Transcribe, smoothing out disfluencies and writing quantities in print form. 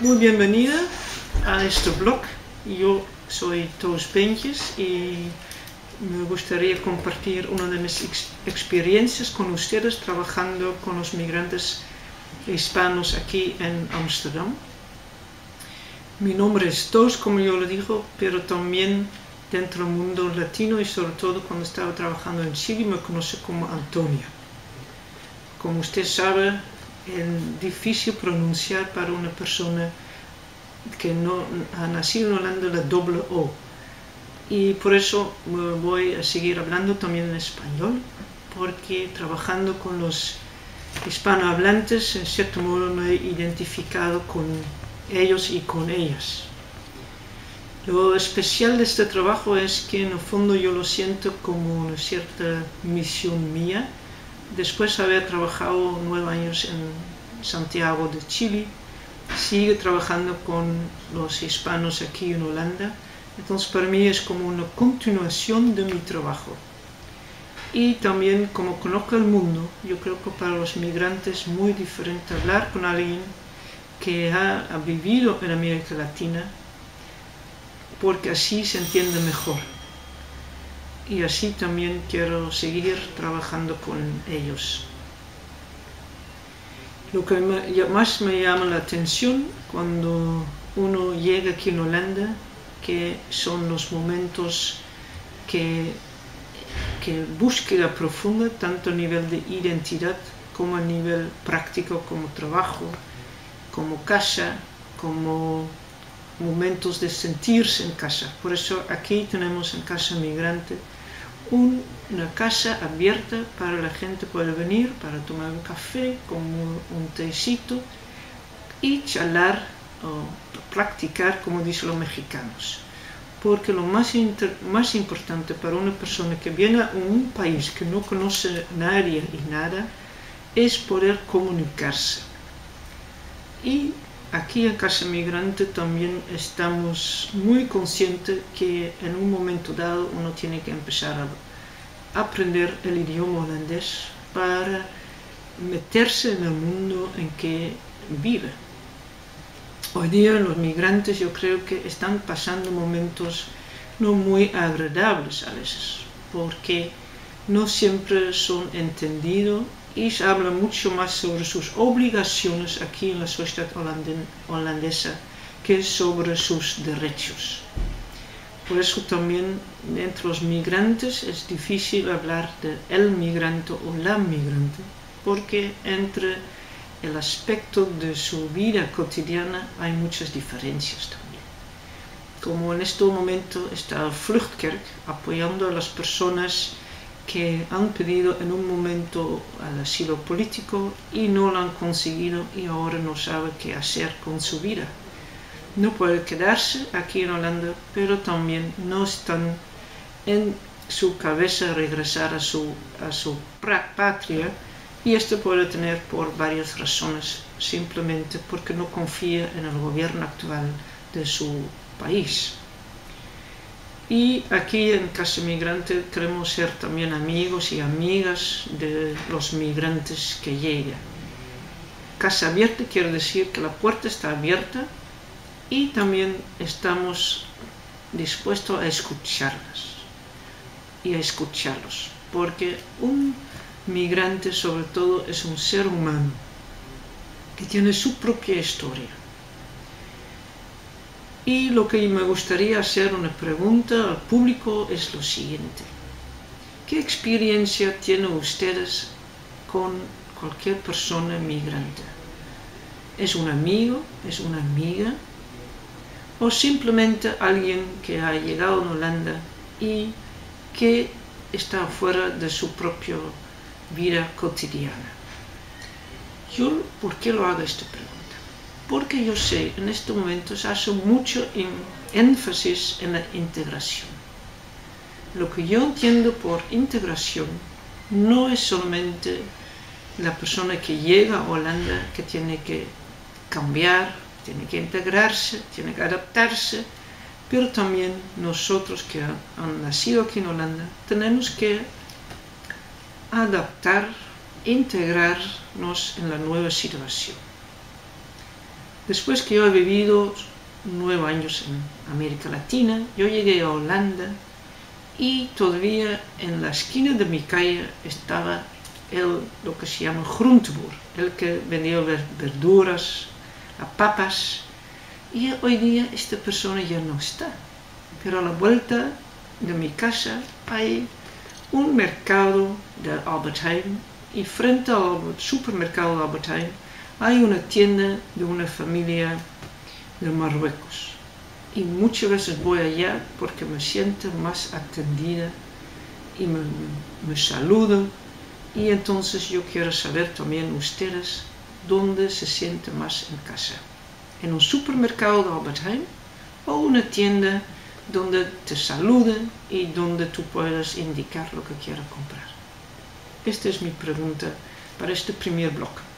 Muy bienvenida a este blog. Yo soy Toos Peintjes y me gustaría compartir una de mis experiencias con ustedes trabajando con los migrantes hispanos aquí en Ámsterdam. Mi nombre es Toos, como yo lo digo, pero también dentro del mundo latino y sobre todo cuando estaba trabajando en Chile me conoce como Antonia. Como usted sabe, es difícil pronunciar para una persona que no ha nacido en Holanda la doble O. Y por eso voy a seguir hablando también en español, porque trabajando con los hispanohablantes, en cierto modo me he identificado con ellos y con ellas. Lo especial de este trabajo es que en el fondo yo lo siento como una cierta misión mía. Después de haber trabajado 9 años en Santiago de Chile, sigue trabajando con los hispanos aquí en Holanda. Entonces para mí es como una continuación de mi trabajo. Y también como conozco el mundo, yo creo que para los migrantes es muy diferente hablar con alguien que ha vivido en América Latina, porque así se entiende mejor. Y así también quiero seguir trabajando con ellos. Lo que más me llama la atención cuando uno llega aquí en Holanda, que son los momentos que búsqueda profunda, tanto a nivel de identidad como a nivel práctico, como trabajo, como casa, como momentos de sentirse en casa. Por eso aquí tenemos en Casa Migrante una casa abierta para la gente puede venir para tomar un café con un tecito y charlar o practicar, como dicen los mexicanos. Porque lo más importante para una persona que viene a un país que no conoce nadie y nada es poder comunicarse. Y aquí en Casa Migrante también estamos muy conscientes que en un momento dado uno tiene que empezar a aprender el idioma holandés para meterse en el mundo en que vive. Hoy día los migrantes yo creo que están pasando momentos no muy agradables a veces, porque no siempre son entendidos y se habla mucho más sobre sus obligaciones aquí en la sociedad holandesa que sobre sus derechos. Por eso también entre los migrantes es difícil hablar de el migrante o la migrante, porque entre el aspecto de su vida cotidiana hay muchas diferencias también. Como en este momento está Vluchtkerk apoyando a las personas que han pedido en un momento el asilo político y no lo han conseguido y ahora no sabe qué hacer con su vida. No puede quedarse aquí en Holanda, pero también no están en su cabeza regresar a su patria, y esto puede tener por varias razones, simplemente porque no confía en el gobierno actual de su país. Y aquí en Casa Migrante queremos ser también amigos y amigas de los migrantes que llegan. Casa abierta quiere decir que la puerta está abierta y también estamos dispuestos a escucharlas y a escucharlos, porque un migrante sobre todo es un ser humano que tiene su propia historia. Y lo que me gustaría hacer una pregunta al público es lo siguiente: ¿qué experiencia tienen ustedes con cualquier persona migrante? ¿Es un amigo? ¿Es una amiga? ¿O simplemente alguien que ha llegado a Holanda y que está fuera de su propia vida cotidiana? Yo, ¿por qué lo hago esta pregunta? Porque yo sé, en este momento se hace mucho énfasis en la integración. Lo que yo entiendo por integración no es solamente la persona que llega a Holanda que tiene que cambiar, tiene que integrarse, tiene que adaptarse, pero también nosotros que han nacido aquí en Holanda tenemos que adaptar, integrarnos en la nueva situación. Después que yo he vivido 9 años en América Latina, yo llegué a Holanda y todavía en la esquina de mi calle estaba lo que se llama groenteboer, el que vendía verduras, papas, y hoy día esta persona ya no está. Pero a la vuelta de mi casa hay un mercado de Albert Heijn y frente al supermercado de Albert Heijn hay una tienda de una familia de Marruecos. Y muchas veces voy allá porque me siento más atendida y me saludan. Y entonces yo quiero saber también ustedes dónde se sienten más en casa. En un supermercado de Albert Heijn o una tienda donde te saluden y donde tú puedas indicar lo que quieras comprar. Esta es mi pregunta para este primer bloque.